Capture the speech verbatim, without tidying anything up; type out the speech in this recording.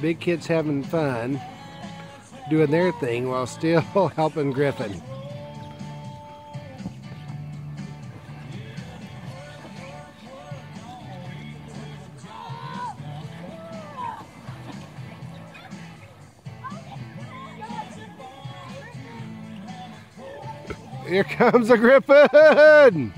big kids having fun, doing their thing while still helping Griffin. Here comes a Griffin!